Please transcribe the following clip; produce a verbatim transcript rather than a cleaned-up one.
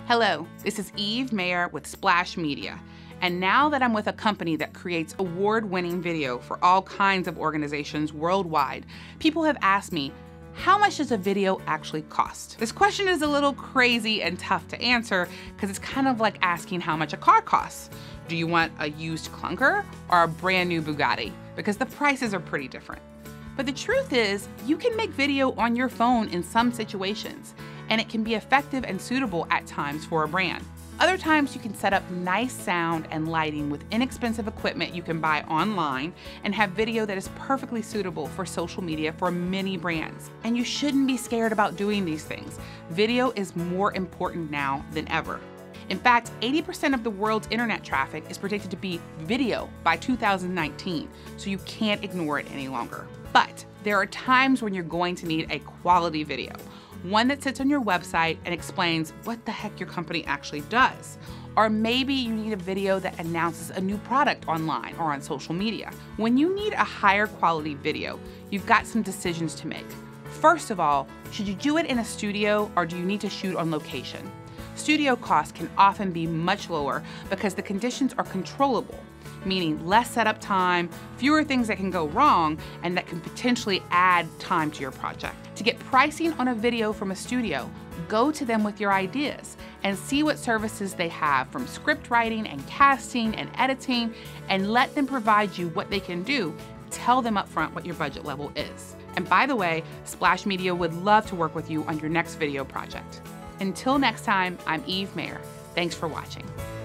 Hello, this is Eve Mayer with Splash Media. And now that I'm with a company that creates award-winning video for all kinds of organizations worldwide, people have asked me, how much does a video actually cost? This question is a little crazy and tough to answer because it's kind of like asking how much a car costs. Do you want a used clunker or a brand new Bugatti? Because the prices are pretty different. But the truth is, you can make video on your phone in some situations, and it can be effective and suitable at times for a brand. Other times you can set up nice sound and lighting with inexpensive equipment you can buy online and have video that is perfectly suitable for social media for many brands. And you shouldn't be scared about doing these things. Video is more important now than ever. In fact, eighty percent of the world's internet traffic is predicted to be video by two thousand nineteen, so you can't ignore it any longer. But there are times when you're going to need a quality video. One that sits on your website and explains what the heck your company actually does. Or maybe you need a video that announces a new product online or on social media. When you need a higher quality video, you've got some decisions to make. First of all, should you do it in a studio or do you need to shoot on location? Studio costs can often be much lower because the conditions are controllable, meaning less setup time, fewer things that can go wrong, and that can potentially add time to your project. To get pricing on a video from a studio, go to them with your ideas and see what services they have, from script writing and casting and editing, and let them provide you what they can do. Tell them up front what your budget level is. And by the way, Splash Media would love to work with you on your next video project. Until next time, I'm Eve Mayer. Thanks for watching.